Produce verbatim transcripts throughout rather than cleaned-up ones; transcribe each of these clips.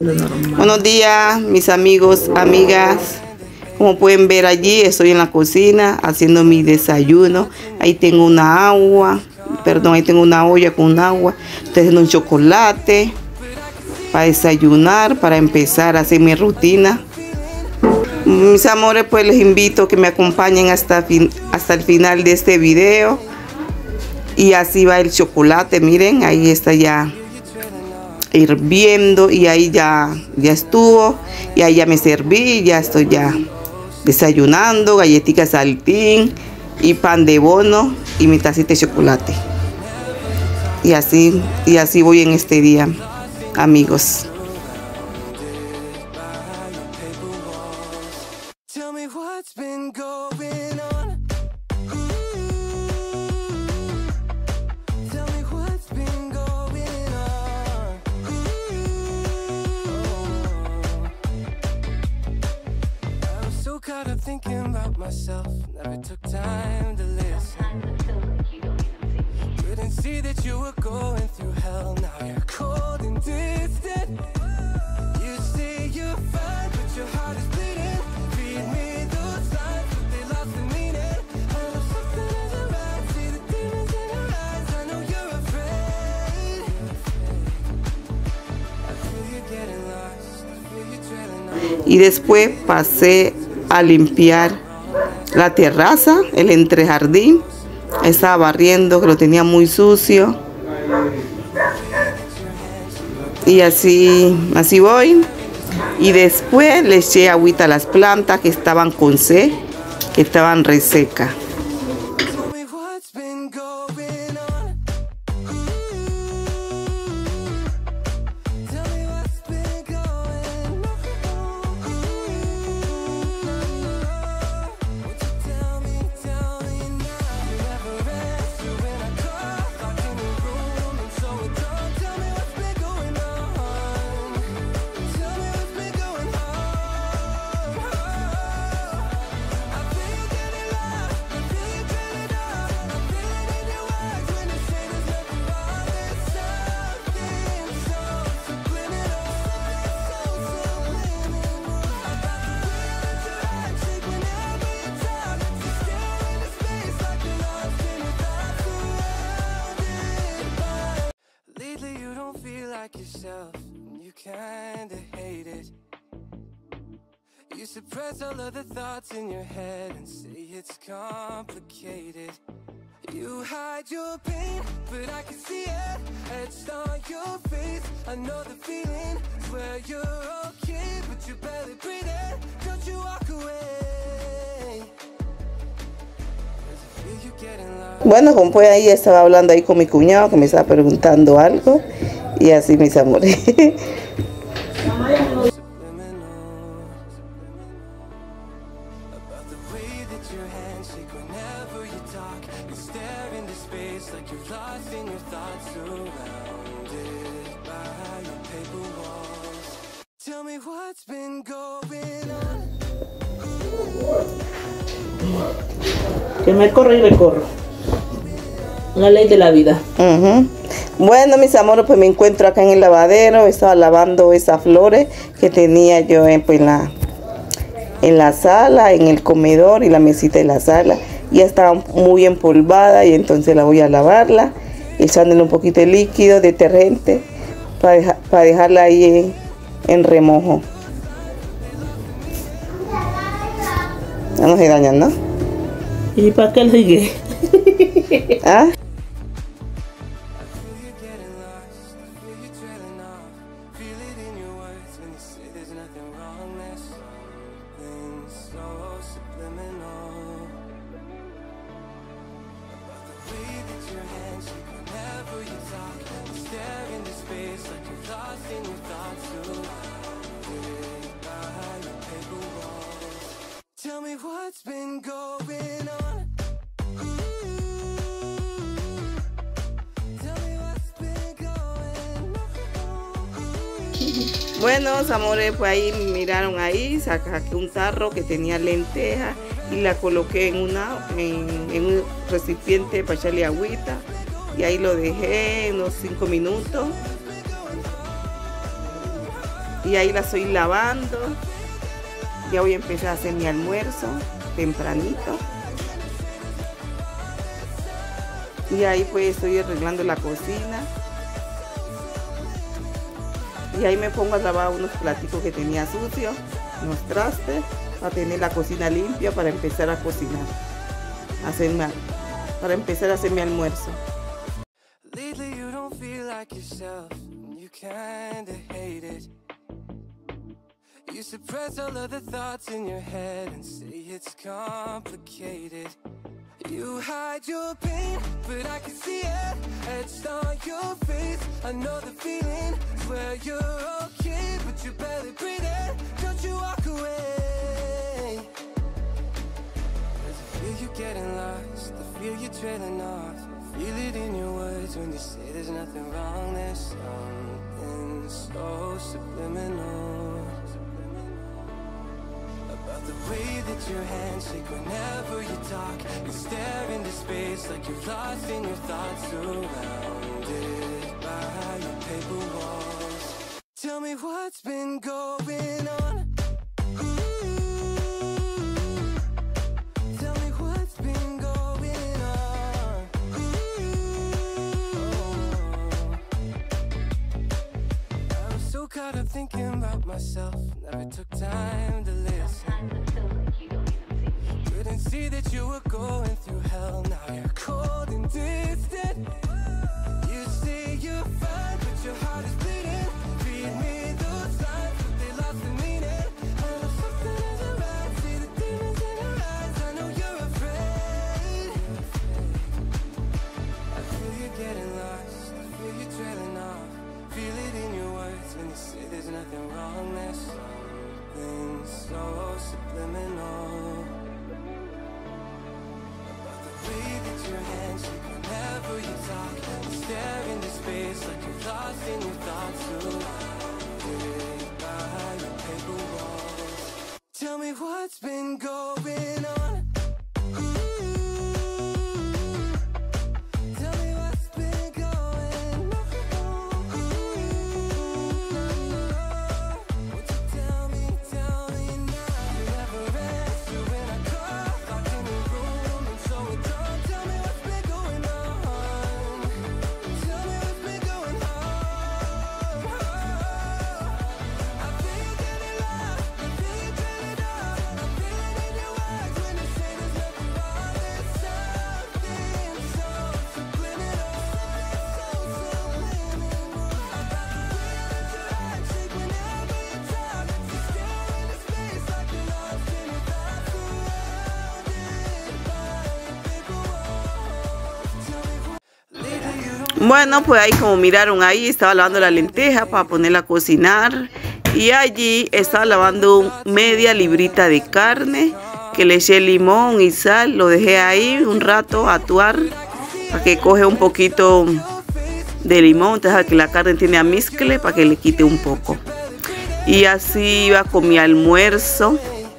Buenos días, mis amigos, amigas. Como pueden ver allí, estoy en la cocina haciendo mi desayuno. Ahí tengo una agua, perdón, ahí tengo una olla con agua. Estoy haciendo un chocolate para desayunar, para empezar a hacer mi rutina. Mis amores, pues les invito a que me acompañen hasta, fin, hasta el final de este video. Y así va el chocolate, miren, ahí está ya hirviendo y ahí ya, ya estuvo. Y ahí ya me serví, ya estoy ya desayunando, galletitas saltín y pan de bono y mi tacita de chocolate. Y así, y así voy en este día, amigos. Caught up thinking about myself, never took time to listen. Couldn't see that you were going through hell, now you're cold and distant. You say you're fine, but your heart is bleeding. Feed me those lines, but they lost the meaning. I know something isn't right, see the demons in your eyes. I know you're afraid. I feel you getting lost, I feel you trailing off. Y después pasé a limpiar la terraza, el entrejardín. Estaba barriendo, que lo tenía muy sucio. Y así, así voy. Y después le eché agüita a las plantas que estaban con sed, que estaban resecas. Yourself, and you kinda hate it. You suppress all of the thoughts in your head and say it's complicated. You hide your pain, but I can see it etched on your face. I know the feeling, swear you're okay, but you barely breathe it. Don't you walk away. Bueno, como pues ahí estaba hablando ahí con mi cuñado que me estaba preguntando algo. Y así, mis amores. Que me corro y me corro. La ley de la vida. Uh-huh. Bueno, mis amores, pues me encuentro acá en el lavadero. Estaba lavando esas flores que tenía yo en, pues, en, la, en la sala, en el comedor y la mesita de la sala. Ya estaba muy empolvada y entonces la voy a lavarla, echándole un poquito de líquido, detergente, para, deja, para dejarla ahí en, en remojo. Ya no se dañan, ¿no? ¿Y para qué le sigue? ¿Ah? Tell me what's been going on. Bueno, amores, pues ahí miraron ahí, saqué un tarro que tenía lentejas y la coloqué en, una, en, en un recipiente para echarle agüita y ahí lo dejé unos cinco minutos. Y ahí la estoy lavando. Ya voy a empezar a hacer mi almuerzo tempranito. Y ahí pues estoy arreglando la cocina. Y ahí me pongo a lavar unos platicos que tenía sucios, unos trastes, para tener la cocina limpia para empezar a cocinar. Hacerme, para empezar a hacer mi almuerzo. Lately you don't feel like yourself, you kinda hate it. You suppress all of the thoughts in your head and say it's complicated. You hide your pain, but I can see it etched on your face. I know the feeling, swear you're okay, but you're barely breathing. Don't you walk away. I feel you getting lost, I feel you trailing off. Feel it in your words when you say there's nothing wrong. There's something so subliminal about the way that your hands shake whenever you talk. You stare into space like you're lost in your thoughts, surrounded by your paper walls. Tell me what's been going on. Tell me what's been going on. I was so caught up thinking about myself, never took time to listen. Couldn't see that you were going through hell, now you're cold and distant. You say you're fine, but your heart is bleeding. Read me those signs, but they lost the meaning. I know something isn't right, see the demons in your eyes. I know you're afraid. I feel you getting lost, I feel you trailing off. Feel it in your words when you say there's nothing wrong. There's something so subliminal about the way that your hands shake whenever you talk. You stare into space like you're lost in your thoughts, surrounded by your paper walls. Tell me what's been going on. Tell me what's been going on. Won't you tell me, tell me now? You never answer when I call, locked in the room and so alone. Tell me what's been going on. Tell me what's been going on. I feel you getting lost, I feel you trailing off. I feel it in your words when you say there's nothing wrong. There's something so subliminal, so subliminal about the way that your hands shake whenever you talk. You stare into space like you're lost in your thoughts, surrounded by your paper walls. Tell me what. Lately you don't. Bueno, pues ahí como miraron ahí, estaba lavando la lenteja para ponerla a cocinar. Y allí estaba lavando media librita de carne que le eché limón y sal. Lo dejé ahí un rato a atuar para que coge un poquito de limón. Entonces que la carne tiene amizcle para que le quite un poco. Y así iba con mi almuerzo.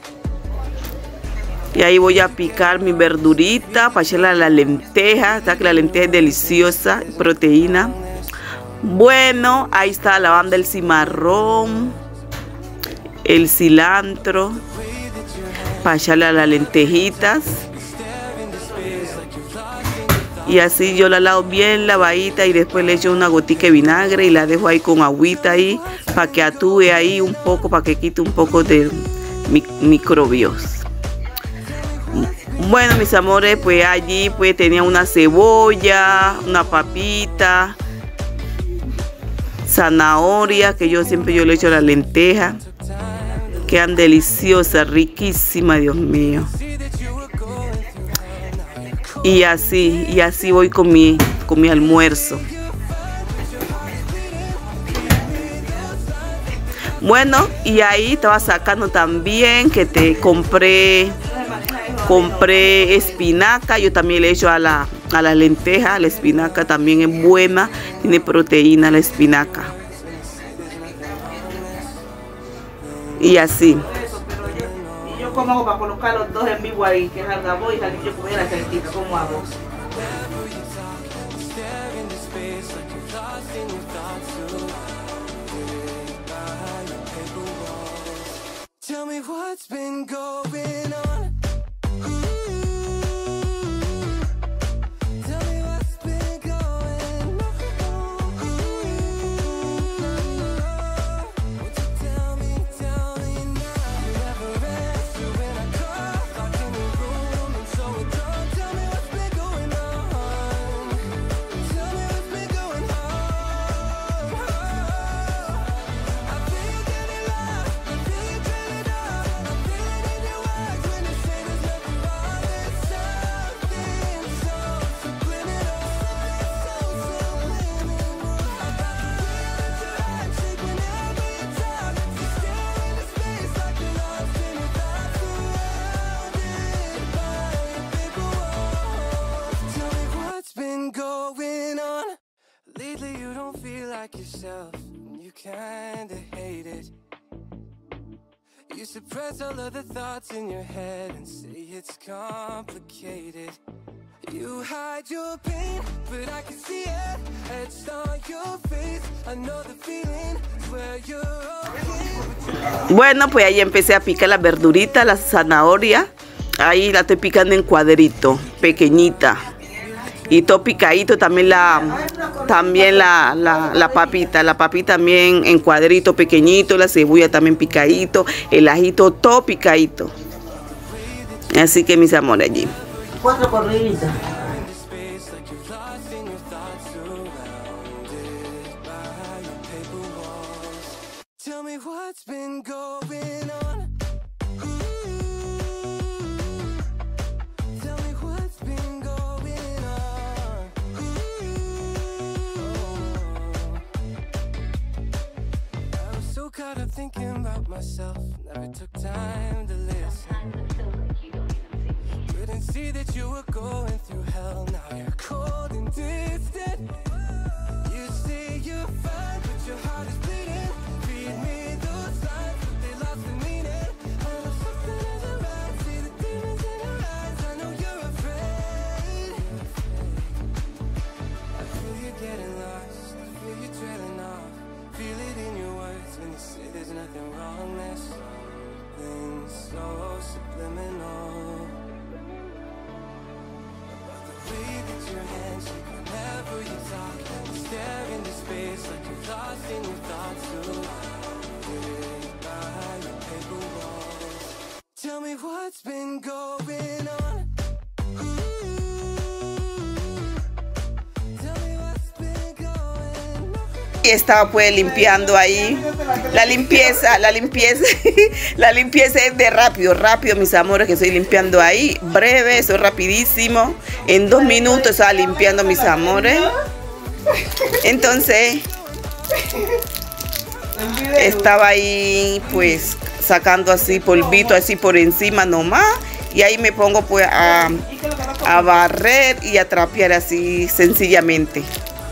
Y ahí voy a picar mi verdurita para echarle a la lenteja. Está que la lenteja es deliciosa, proteína. Bueno, ahí está lavando el cimarrón, el cilantro, para echarle a las lentejitas. Y así yo la lavo bien lavadita y después le echo una gotica de vinagre y la dejo ahí con agüita ahí para que atúe ahí un poco, para que quite un poco de mi microbios. Bueno, mis amores, pues allí pues tenía una cebolla, una papita, zanahoria, que yo siempre yo le echo a la lenteja. Quedan deliciosas, riquísimas, Dios mío. Y así, y así voy con mi, con mi almuerzo. Bueno, y ahí estaba sacando también que te compré, compré espinaca. Yo también le echo a la, a la lenteja. La espinaca también es buena, tiene proteína la espinaca. Y así. Y yo cómo hago para colocar los dos en vivo ahí, que salga vos y salga yo comiera calentita, ¿cómo hago? like yourself, and you kinda hate it. You suppress all of the thoughts in your head and say it's complicated. You hide your pain, but I can see it etched on your face. I know the feeling, swear you're okay. Bueno, pues ahí empecé a picar la verdurita, la zanahoria. Ahí la estoy picando en cuadrito, pequeñita. Y todo picadito, también la también la, la, la papita, la papita también en cuadrito pequeñito, la cebolla también picadito, el ajito todo picadito. Así que mis amores, allí. Cuatro corriditas. Tell me what's been going on. Tell me what's been going on. I was so caught up thinking about myself, never took time to listen. Couldn't see that you were going through hell. Now you're cold and distant. You say you're fine, but your heart is bleeding. Feed me those lines, but they lost the meaning. I know something isn't right. See the demons in your eyes. I know you're afraid. I feel you getting lost. I feel you trailing off. Feel it in your words when you say there's nothing wrong. There's something so subliminal. Whenever you talk, you stare into space like you're lost in your thoughts. Surrounded by your paper walls. Tell me what's been going on. Tell me what's been going on. Y estaba pues limpiando ahí. La limpieza, la limpieza, la limpieza es de rápido, rápido, mis amores, que estoy limpiando ahí. Breve, eso es rapidísimo. En dos minutos estaba limpiando, mis amores. Entonces, estaba ahí pues sacando así polvito así por encima nomás. Y ahí me pongo pues a, a barrer y a trapear así sencillamente.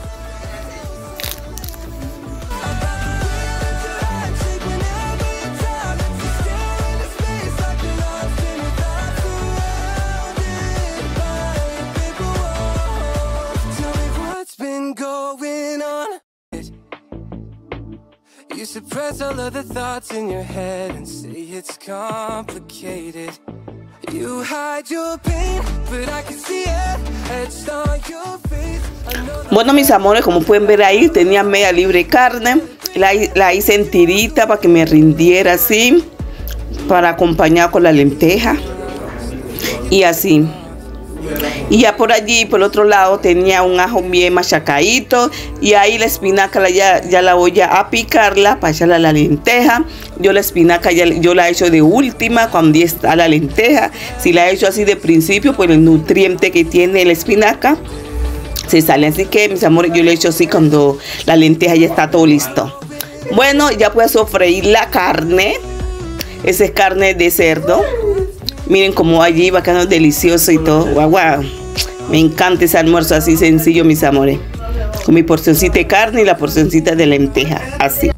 You suppress all of the thoughts in your head and say it's complicated. You hide your pain, but I can see it etched on your face. Bueno, mis amores, como pueden ver ahí, tenía media libre carne. La, la hice en tirita para que me rindiera así, para acompañar con la lenteja. Y así. Y ya por allí, por el otro lado, tenía un ajo bien machacadito. Y ahí la espinaca la, ya, ya la voy a picarla para echarla a la lenteja. Yo la espinaca ya, yo la he hecho de última cuando ya está la lenteja. Si la he hecho así de principio, pues el nutriente que tiene la espinaca se sale. Así que, mis amores, yo la he hecho así cuando la lenteja ya está todo listo. Bueno, ya puedo sofreír la carne. Esa es carne de cerdo. Miren cómo allí va quedando delicioso y todo. Guau, guau. Me encanta ese almuerzo así sencillo, mis amores. Con mi porcioncita de carne y la porcioncita de lenteja. Así.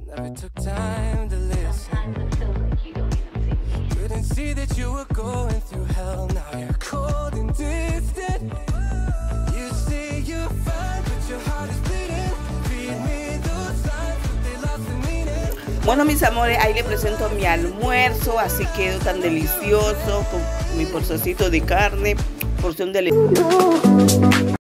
Bueno, mis amores, ahí les presento mi almuerzo, así quedó tan delicioso, con mi porcioncito de carne, porción de leche.